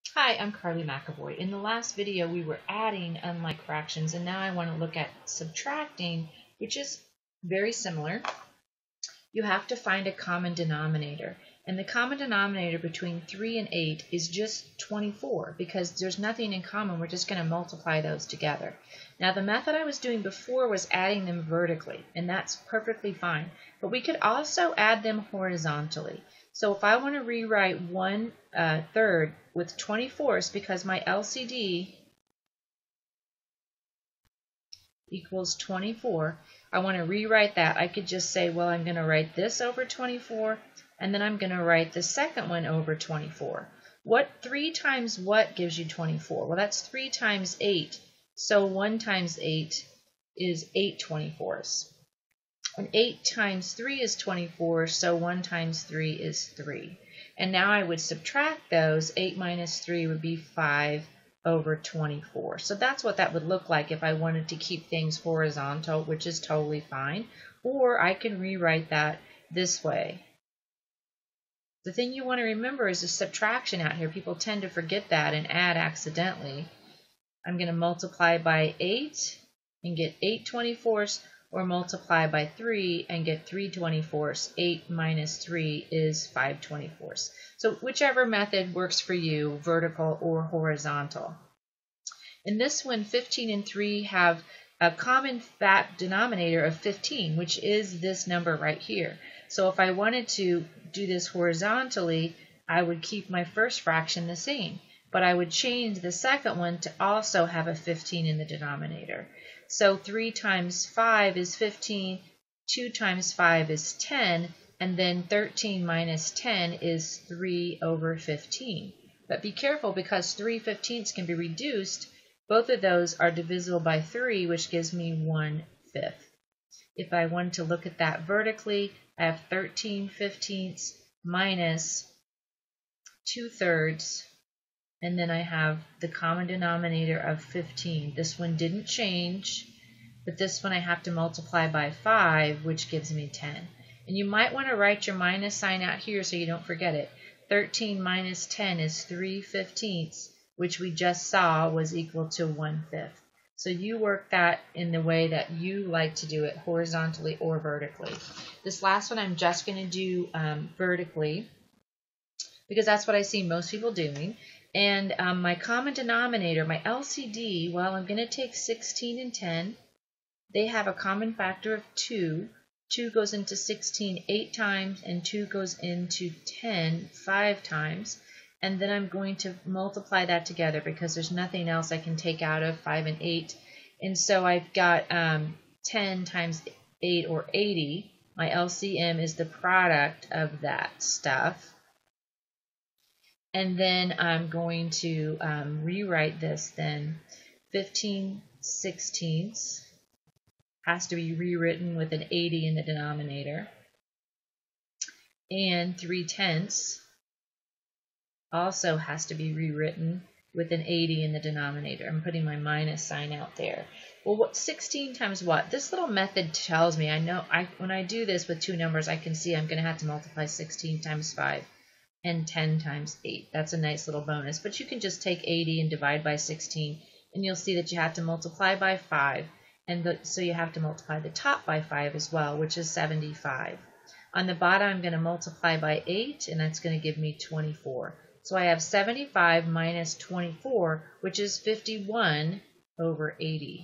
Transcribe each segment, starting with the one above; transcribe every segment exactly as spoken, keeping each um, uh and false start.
Hi, I'm Carly McAvoy. In the last video we were adding unlike fractions, and now I want to look at subtracting, which is very similar. You have to find a common denominator, and the common denominator between three and eight is just twenty-four because there's nothing in common. We're just going to multiply those together. Now the method I was doing before was adding them vertically, and that's perfectly fine, but we could also add them horizontally. So if I want to rewrite one uh, third with twenty-fourths, because my L C D equals twenty-four, I want to rewrite that. I could just say, well, I'm going to write this over twenty-four, and then I'm going to write the second one over twenty-four. What three times what gives you twenty-four? Well, that's three times eight. So one times eight is eight twenty-fourths. And eight times three is twenty-four, so one times three is three. And now I would subtract those. eight minus three would be five over twenty-four. So that's what that would look like if I wanted to keep things horizontal, which is totally fine. Or I can rewrite that this way. The thing you want to remember is the subtraction out here. People tend to forget that and add accidentally. I'm going to multiply by eight and get eight twenty-fourths, or multiply by three and get three twenty-fourths. eight minus three is five twenty-fourths. So whichever method works for you, vertical or horizontal. In this one, fifteen and three have a common fat denominator of fifteen, which is this number right here. So if I wanted to do this horizontally, I would keep my first fraction the same, but I would change the second one to also have a fifteen in the denominator. So three times five is fifteen, two times five is ten, and then thirteen minus ten is three over fifteen. But be careful, because three fifteenths can be reduced. Both of those are divisible by three, which gives me one fifth. If I wanted to look at that vertically, I have thirteen fifteenths minus two thirds, and then I have the common denominator of fifteen. This one didn't change, but this one I have to multiply by five, which gives me ten. And you might want to write your minus sign out here so you don't forget it. thirteen minus ten is three fifteenths, which we just saw was equal to one fifth. So you work that in the way that you like to do it, horizontally or vertically. This last one I'm just going to do um, vertically, because that's what I see most people doing. And um, my common denominator, my L C D, well, I'm going to take sixteen and ten. They have a common factor of two. two goes into sixteen eight times, and two goes into ten five times. And then I'm going to multiply that together because there's nothing else I can take out of five and eight. And so I've got um, ten times eight, or eighty. My L C M is the product of that stuff. And then I'm going to um, rewrite this then. fifteen sixteenths has to be rewritten with an eighty in the denominator. And three tenths also has to be rewritten with an eighty in the denominator. I'm putting my minus sign out there. Well, what sixteen times what? This little method tells me, I know I when I do this with two numbers, I can see I'm going to have to multiply sixteen times five. And ten times eight. That's a nice little bonus. But you can just take eighty and divide by sixteen, and you'll see that you have to multiply by five. And the, so you have to multiply the top by five as well, which is seventy-five. On the bottom, I'm going to multiply by eight, and that's going to give me twenty-four. So I have seventy-five minus twenty-four, which is fifty-one over eighty.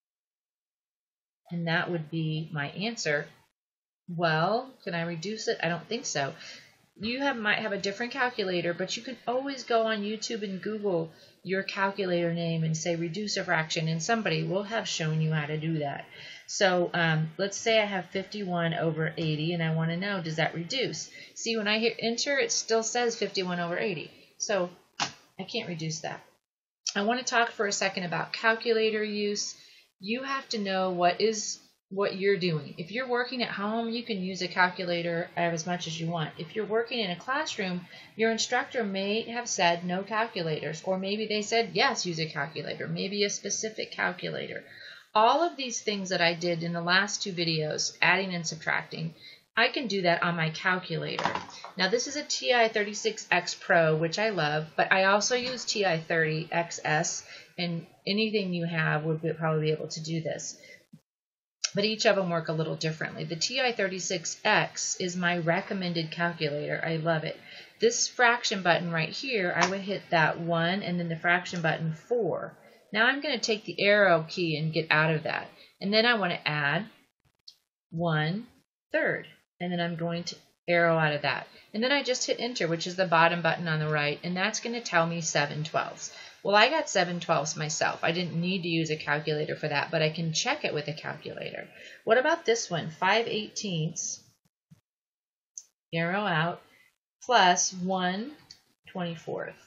And that would be my answer. Well, can I reduce it? I don't think so. You have, might have a different calculator, but you can always go on YouTube and Google your calculator name and say reduce a fraction, and somebody will have shown you how to do that. So um, let's say I have fifty-one over eighty, and I want to know, does that reduce? See, when I hit enter, it still says fifty-one over eighty. So I can't reduce that. I want to talk for a second about calculator use. You have to know what is what you're doing. If you're working at home, you can use a calculator as much as you want. If you're working in a classroom, your instructor may have said no calculators, or maybe they said yes, use a calculator, maybe a specific calculator. All of these things that I did in the last two videos, adding and subtracting, I can do that on my calculator. Now this is a T I thirty-six X Pro, which I love, but I also use T I thirty X S, and anything you have would be, probably be able to do this. But each of them work a little differently. The T I thirty-six X is my recommended calculator. I love it. This fraction button right here, I would hit that one and then the fraction button four. Now I'm going to take the arrow key and get out of that. And then I want to add one third. And then I'm going to arrow out of that. And then I just hit enter, which is the bottom button on the right, and that's going to tell me seven twelfths. Well, I got seven twelfths myself. I didn't need to use a calculator for that, but I can check it with a calculator. What about this one? five eighteenths, arrow out, plus one twenty-fourth.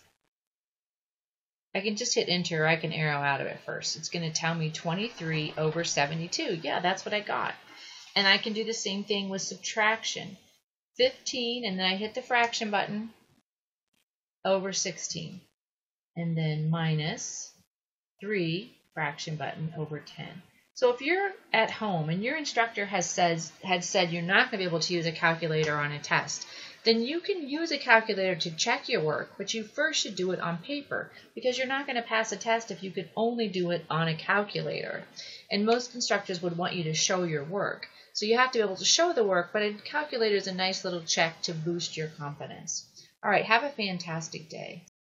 I can just hit enter, or I can arrow out of it first. It's going to tell me twenty-three over seventy-two. Yeah, that's what I got. And I can do the same thing with subtraction. fifteen, and then I hit the fraction button, over sixteen. And then minus three, fraction button, over ten. So if you're at home and your instructor has says, had said you're not going to be able to use a calculator on a test, then you can use a calculator to check your work, but you first should do it on paper, because you're not going to pass a test if you could only do it on a calculator. And most instructors would want you to show your work. So you have to be able to show the work, but a calculator is a nice little check to boost your confidence. All right, have a fantastic day.